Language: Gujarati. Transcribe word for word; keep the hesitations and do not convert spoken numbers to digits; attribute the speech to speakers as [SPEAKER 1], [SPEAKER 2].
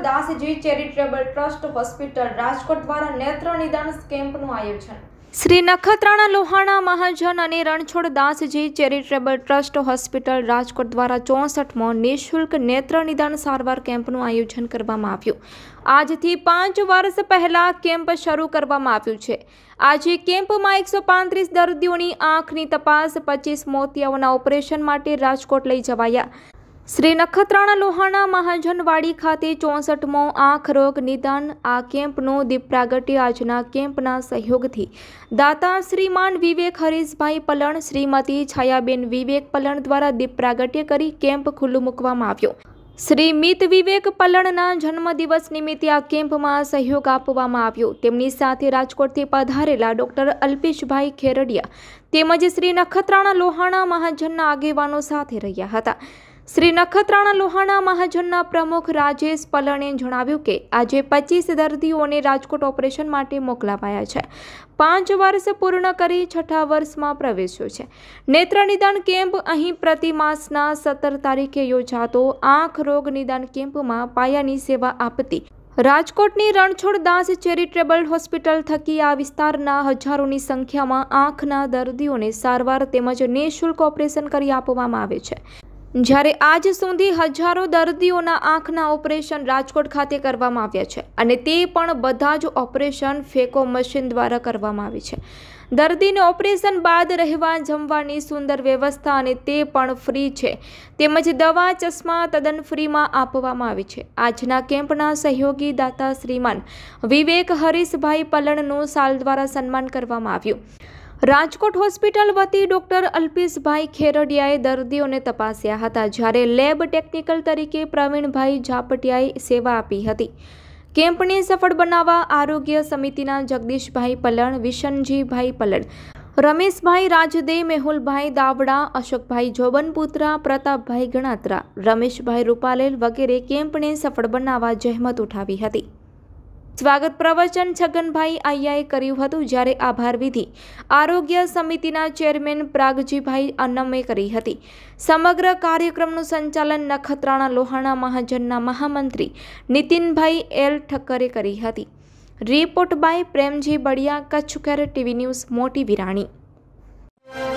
[SPEAKER 1] દાસજી ચેરિટેબલ ટ્રસ્ટ હોસ્પિટલ રાજકોટ દ્વારા નેત્ર નિદાન કેમ્પનું આયોજન। શ્રી નખત્રાણા લોહાણા મહાજન અને Ranchhod Dasji charitable trust hospital Rajkot દ્વારા ચોસઠમો નિઃશુલ્ક નેત્ર નિદાન સારવાર કેમ્પનું આયોજન કરવામાં આવ્યું। આજથી પાંચ વર્ષ પહેલા કેમ્પ શરૂ કરવામાં આવ્યું છે। આજે કેમ્પમાં એકસો પાંત્રીસ દર્દીઓની આંખની તપાસ, પચીસ મોતિયાઓના ઓપરેશન માટે રાજકોટ લઈ જવાયા। શ્રી નખત્રાણા લોહાણા મહાજનવાડી ખાતે ચોસઠમો આંખ રોગ નિદાન આ કેમ્પનું દીપ પ્રાગટ્ય આજના કેમ્પના સહયોગથી દાતા શ્રીમાન વિવેક હરીશભાઈ પલણ, શ્રીમતી છાયાબેન વિવેક પલણ દ્વારા દીપ પ્રાગટ્ય કરી કેમ્પ ખુલ્લું મૂકવામાં આવ્યો। શ્રી મિત વિવેક પલણના જન્મદિવસ નિમિત્તે આ કેમ્પમાં સહયોગ આપવામાં આવ્યો। તેમની સાથે રાજકોટથી પધારેલા ડોક્ટર અલ્પેશભાઈ ખેરડિયા તેમજ શ્રી નખત્રાણા લોહાણા મહાજનના આગેવાનો સાથે રહ્યા હતા। શ્રી નખત્રાણા લોહાણા મહાજનના પ્રમુખ રાજેશ પલણે જણાવ્યું કે આજે પચીસ દર્દીઓને રાજકોટ ઓપરેશન માટે મોકલાવાયા છે। પાંચ વર્ષ પૂર્ણ કરી છઠ્ઠા વર્ષમાં પ્રવેશ્યો છે। નેત્ર નિદાન કેમ્પ અહીં પ્રતિ માસના સત્તર તારીખે યોજાતો આંખ રોગ નિદાન કેમ્પમાં પાયાની સેવા આપતી રાજકોટની રણછોડ દાસ ચેરિટેબલ હોસ્પિટલ થકી આ વિસ્તારના હજારોની સંખ્યામાં આંખના દર્દીઓને સારવાર તેમજ નિઃશુલ્ક ઓપરેશન કરી આપવામાં આવે છે। જ્યારે આજ સુધી હજારો દર્દીઓના આંખના ઓપરેશન રાજકોટ ખાતે કરવામાં આવ્યા છે અને તે પણ બધા જ ઓપરેશન ફેકો મશીન દ્વારા કરવામાં આવી છે। દર્દીને ઓપરેશન બાદ રહેવા જમવાની સુંદર વ્યવસ્થા અને તે પણ ફ્રી છે તેમજ દવા ચશ્મા તદ્દન ફ્રીમાં આપવામાં આવી છે। આજના કેમ્પના સહયોગી દાતા શ્રીમાન વિવેક હરીશભાઈ પલણનું સાલ દ્વારા સન્માન કરવામાં આવ્યું। રાજકોટ હોસ્પિટલ વતી ડોક્ટર અલ્પેશભાઈ ખેરડિયાએ દર્દીઓને તપાસ્યા હતા, જ્યારે લેબ ટેકનિકલ તરીકે પ્રવીણભાઈ ઝાપટિયાએ સેવા આપી હતી। કેમ્પને સફળ બનાવવા આરોગ્ય સમિતિના જગદીશભાઈ પલણ, વિશનજીભાઈ પલણ, રમેશભાઈ રાજદે, મેહુલભાઈ દાવડા, અશોકભાઈ જોબનપુત્રા, પ્રતાપભાઈ ગણાત્રા, રમેશભાઈ રૂપાલેલ વગેરે કેમ્પને સફળ બનાવવા જહેમત ઉઠાવી હતી। સ્વાગત પ્રવચન છગનભાઈ આયાએ કર્યું હતું, જ્યારે આભાર વિધિ આરોગ્ય સમિતિના ચેરમેન પ્રાગજીભાઈ અન્નમે કરી હતી। સમગ્ર કાર્યક્રમનું સંચાલન નખત્રાણા લોહાણા મહાજનના મહામંત્રી નીતિનભાઈ એલ ઠક્કરે કરી હતી। Report by Premji Baliya, Kutch care TV news, Moti Virani.